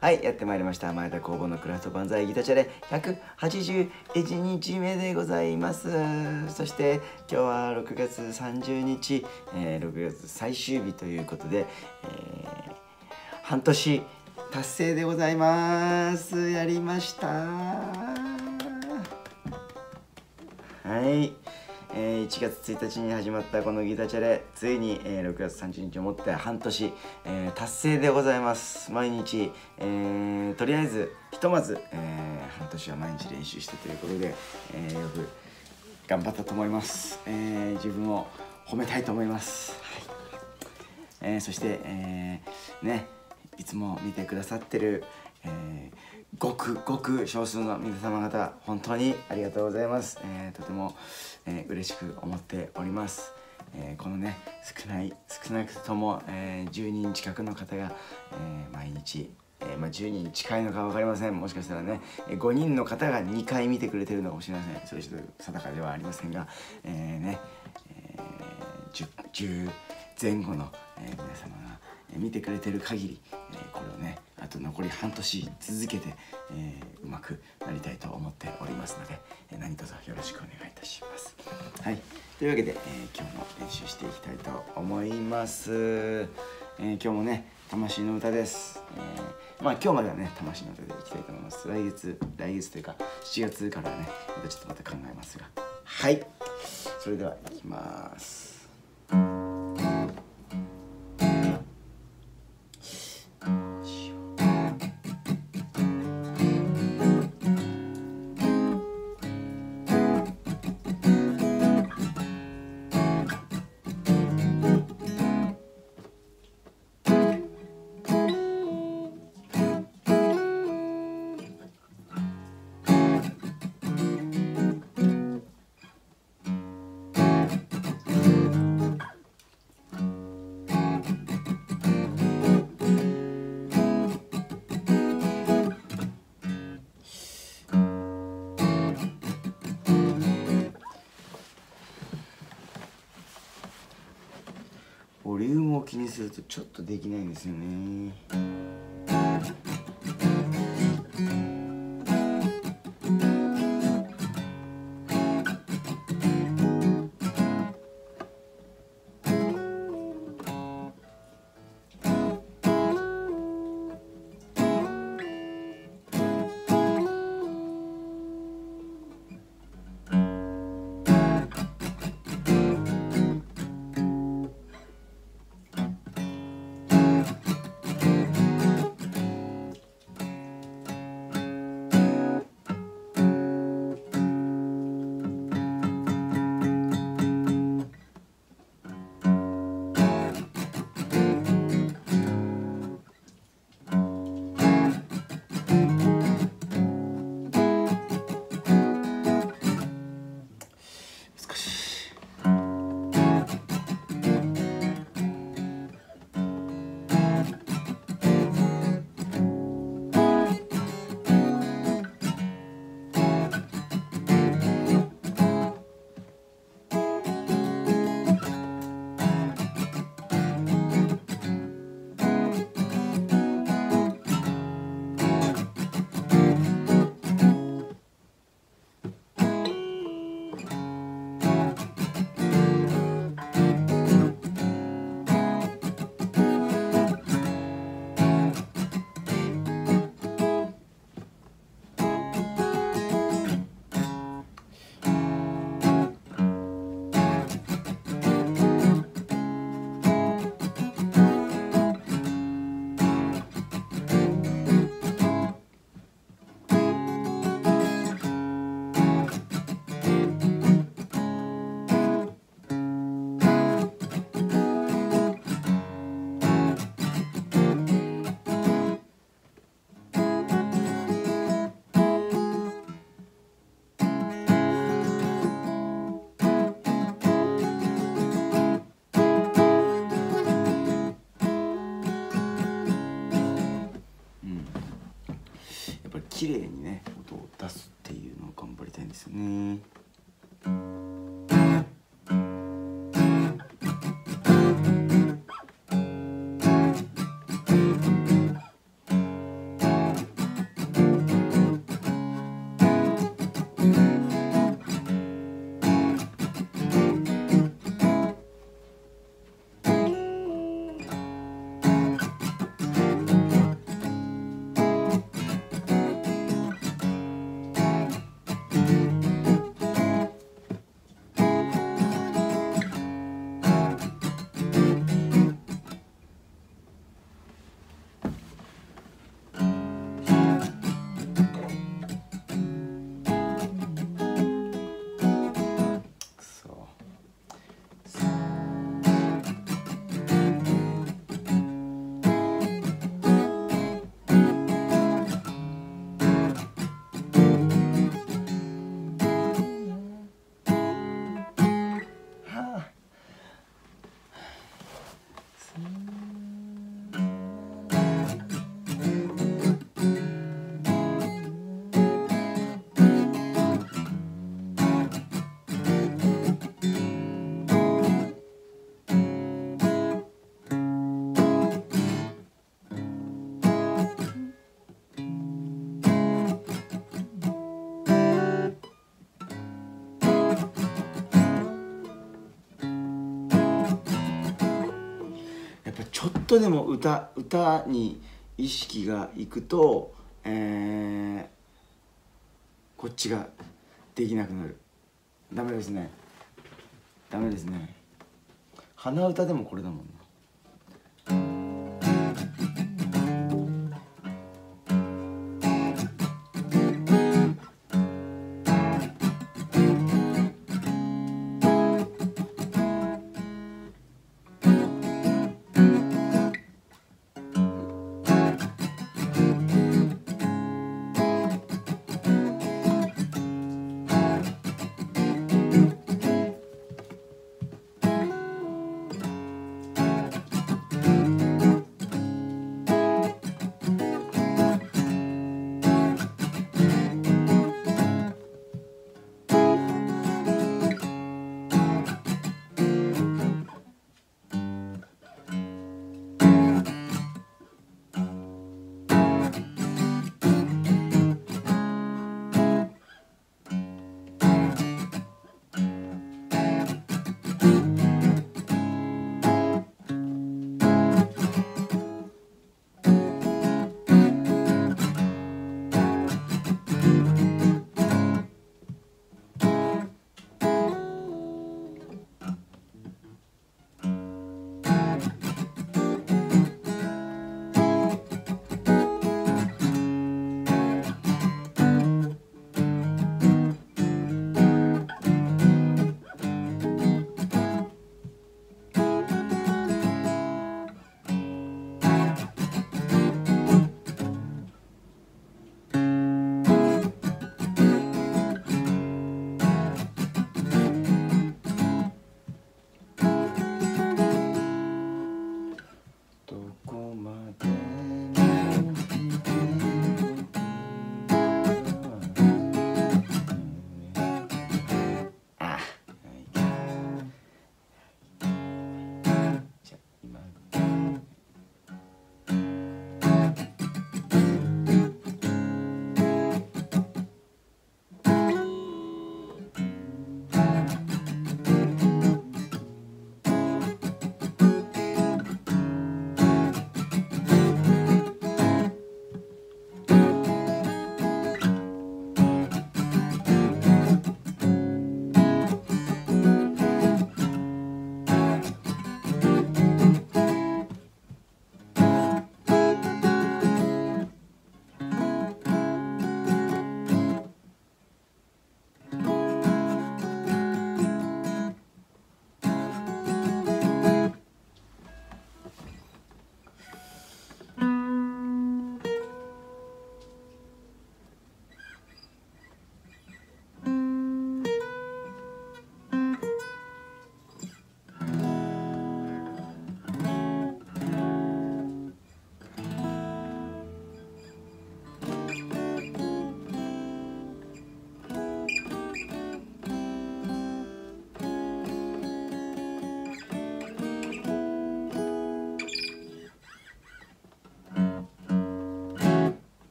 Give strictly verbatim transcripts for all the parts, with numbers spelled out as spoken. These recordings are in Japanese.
はい、やってまいりました。前田工房のクラフト万歳ギターチャレひゃくはちじゅういちにちめでございます。そして今日はろくがつさんじゅうにち、えー、ろくがつ最終日ということで、えー、半年達成でございます。やりました。はい。えー、いちがつついたちに始まったこのギターチャレ、ついに、えー、ろくがつさんじゅうにちをもって半年、えー、達成でございます。毎日、えー、とりあえずひとまず、えー、半年は毎日練習してということで、えー、よく頑張ったと思います。えー、自分を褒めたいと思います。はい。えー、そして、えー、ね、いつも見てくださってる、えー、ごくごく少数の皆様方、本当にありがとうございます。えー、とても、えー、嬉しく思っております。えー、このね、少ない少なくとも、えー、じゅうにん近くの方が、えー、毎日、えーまあ、じゅうにん近いのか分かりません。もしかしたらね、ごにんの方がにかい見てくれてるのかもしれません。それちょっと定かではありませんが、えーねえー、じゅうぜん後の、えー、皆様が見てくれてる限り、えー、これをね、あと残り半年続けて、えー、うまくなりたいと思っておりますので、えー、何卒よろしくお願いいたします。はい、というわけで、えー、今日も練習していきたいと思います。えー、今日もね、魂の歌です。えー、まあ今日まではね、魂の歌でいきたいと思います。来月、来月というかしちがつからね、またちょっとまた考えますが、はい、それではいきます。ボリュームを気にするとちょっとできないんですよね。綺麗にね、音を出すっていうのを頑張りたいんですよね。 ちょっとでも歌歌に意識がいくと、えー、こっちができなくなる。ダメですね、ダメですね。鼻歌でもこれだもんな。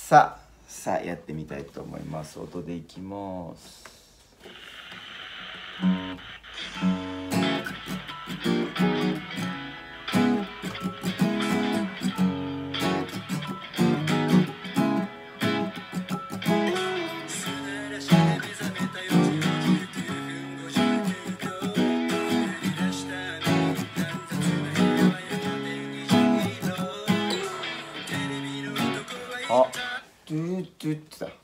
さあさあやってみたいと思います。音でいきます。あ、ドゥードゥってだ。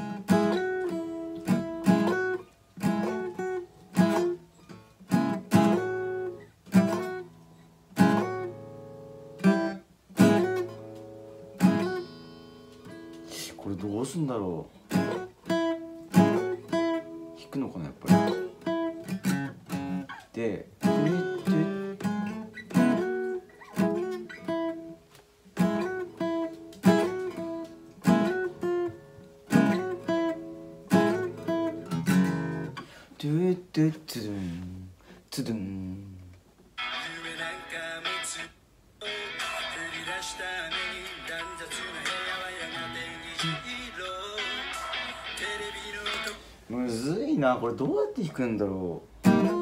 これどうすんだろう。弾くのかなやっぱり。で、ドゥードゥトゥートゥトゥドゥントゥドゥン。むずいな、これどうやって弾くんだろう。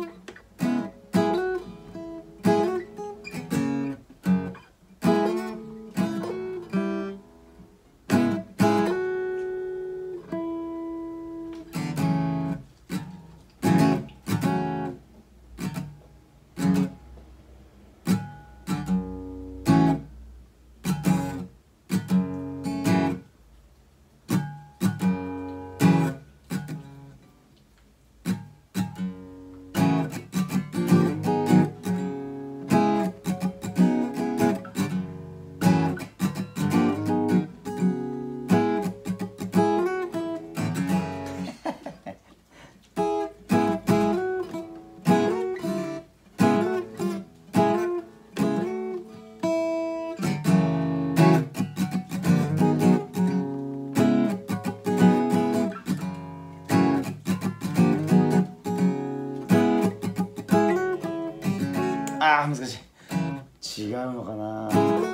あー難しい。違うのかな。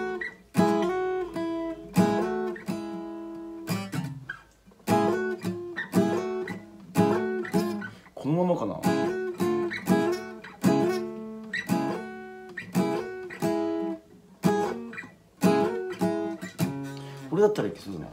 このままかな。これだったらいけそうだな。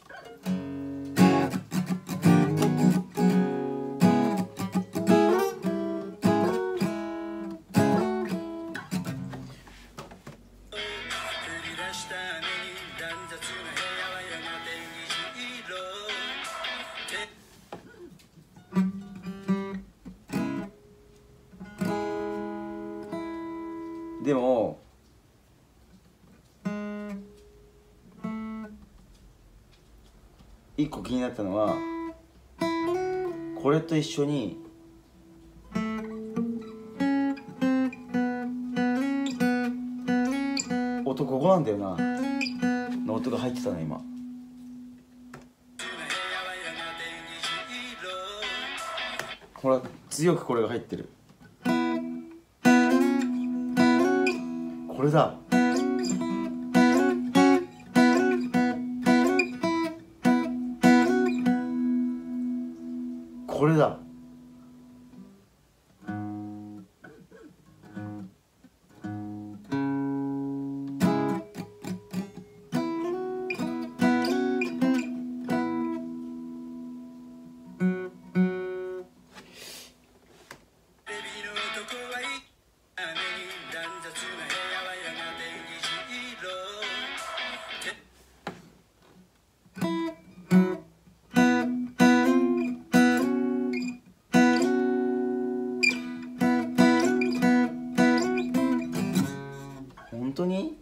でも一個気になったのはこれと一緒に音ここなんだよなの音が入ってたな今。ほら強くこれが入ってる。これだ。これだ。本当に？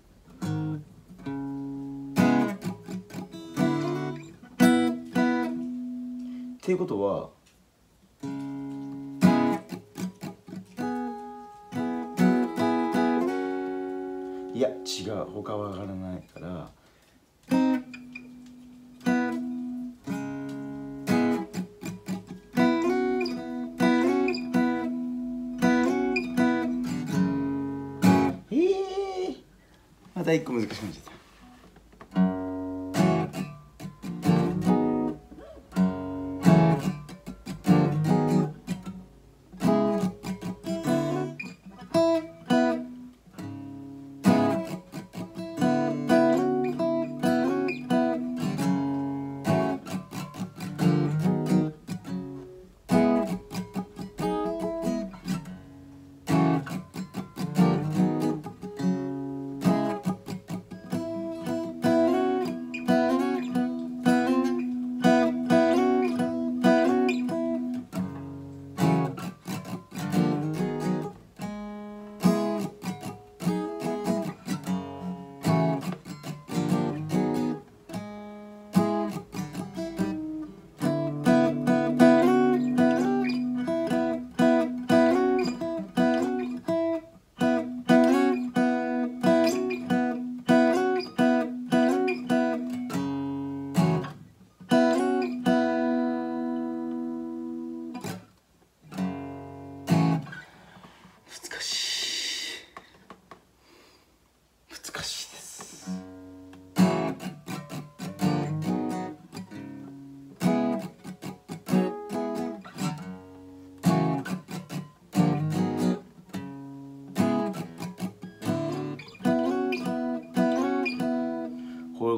っていうことはいや違う、他は上がらないから。えー、また一個難しくなっちゃった。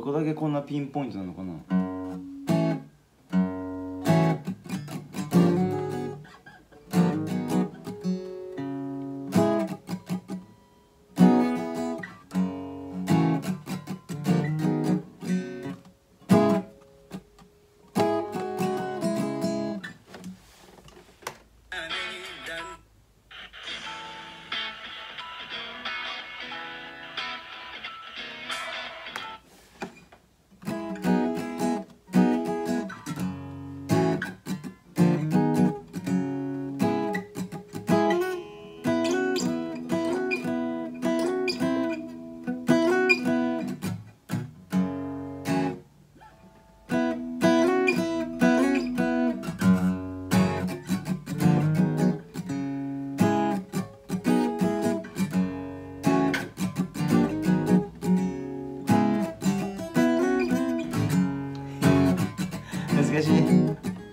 こだけこんなピンポイントなのかな。難しい。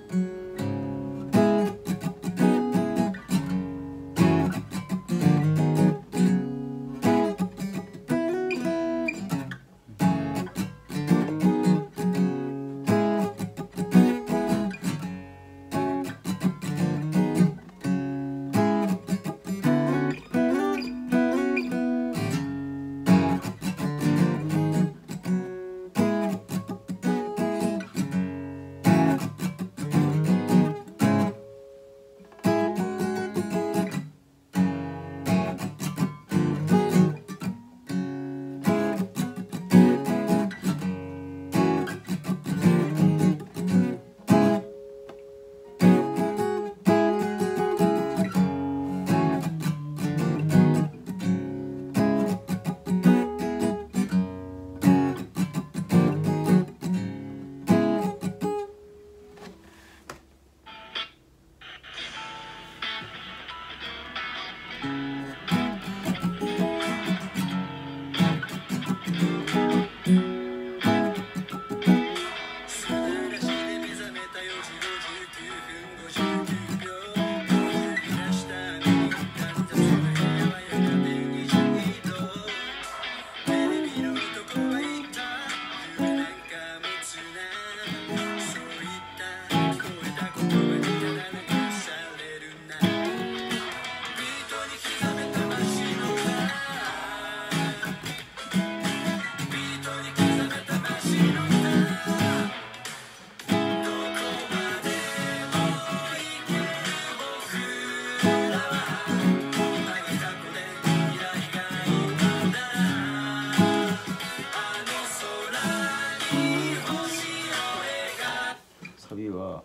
サビは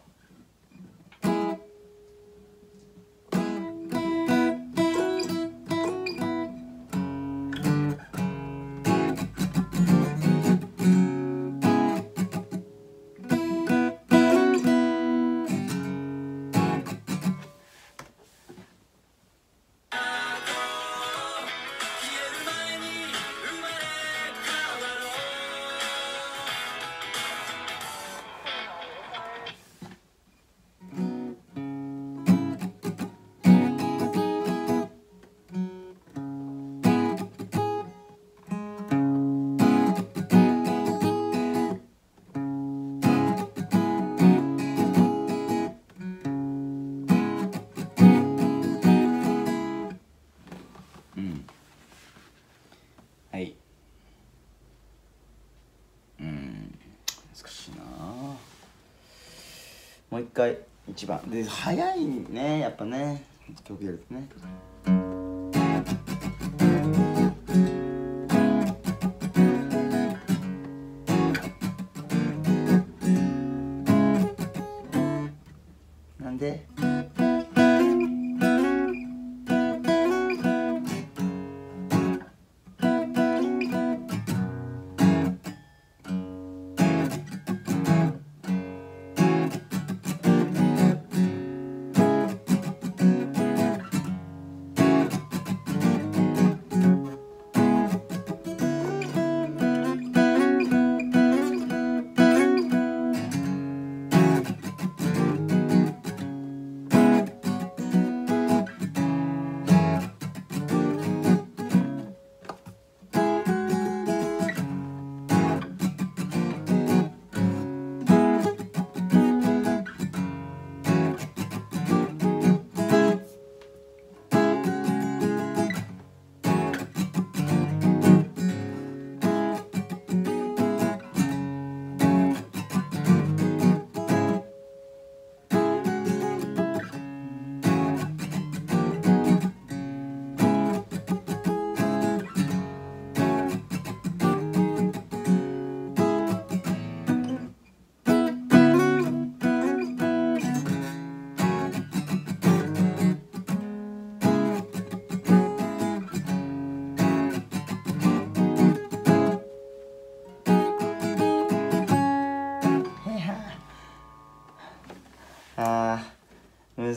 はい。うん、難しいな。もう一回一番で早いね、やっぱね、曲やるとね。なんで？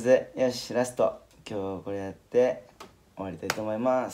スでよしラスト今日これやって終わりたいと思います。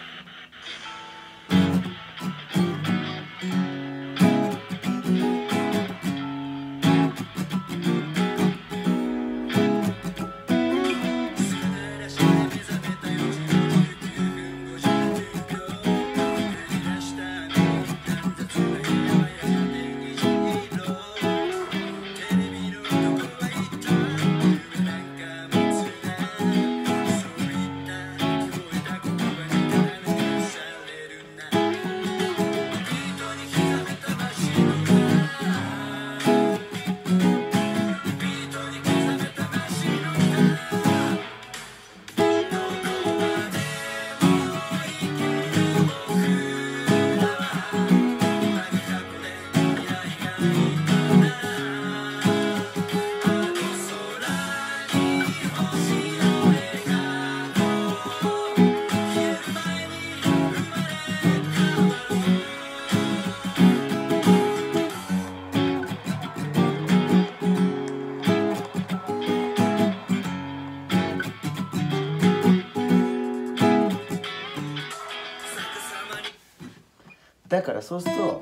だからそうすると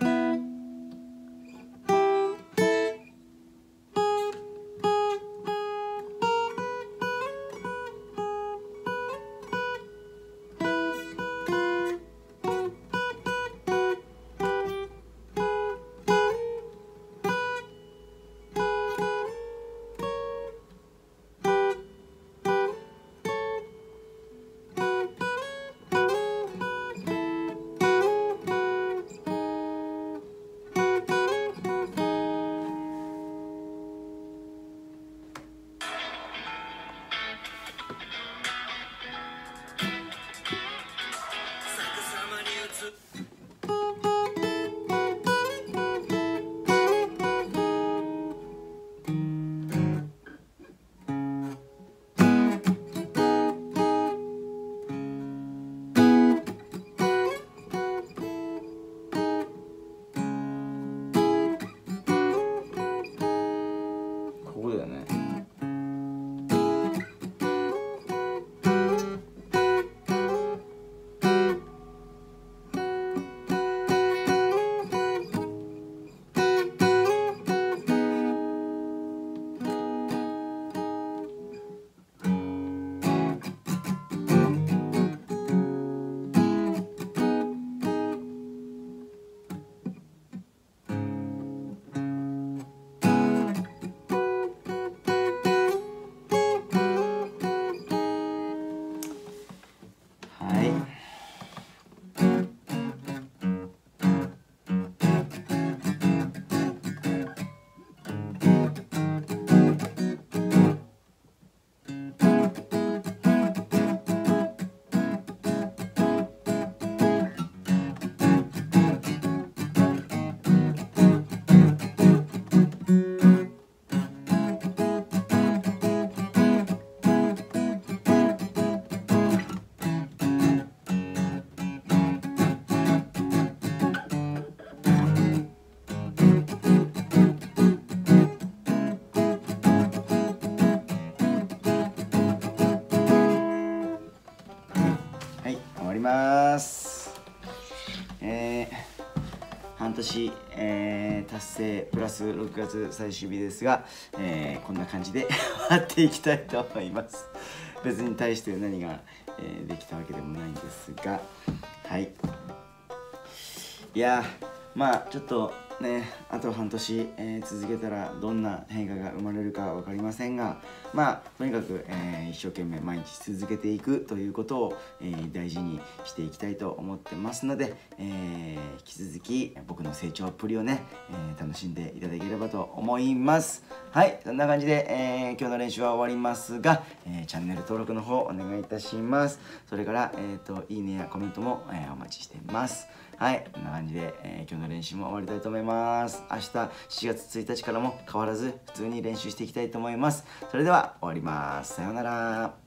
ここだよね。ます。えー、半年、えー、達成プラスろくがつ最終日ですが、えー、こんな感じで終わっていきたいと思います。別に対して何が、えー、できたわけでもないんですが、はい。いやまあちょっとね、あと半年、えー、続けたらどんな変化が生まれるか分かりませんが、まあとにかく、えー、一生懸命毎日続けていくということを、えー、大事にしていきたいと思ってますので、えー、引き続き僕の成長っぷりをね、えー、楽しんでいただければと思います。はい、そんな感じで、えー、今日の練習は終わりますが、えー、チャンネル登録の方お願いいたします。それから、えーと、いいねやコメントも、えー、お待ちしています。はい、こんな感じで、えー、今日の練習も終わりたいと思います。明日しちがつついたちからも変わらず普通に練習していきたいと思います。それでは終わります。さようなら。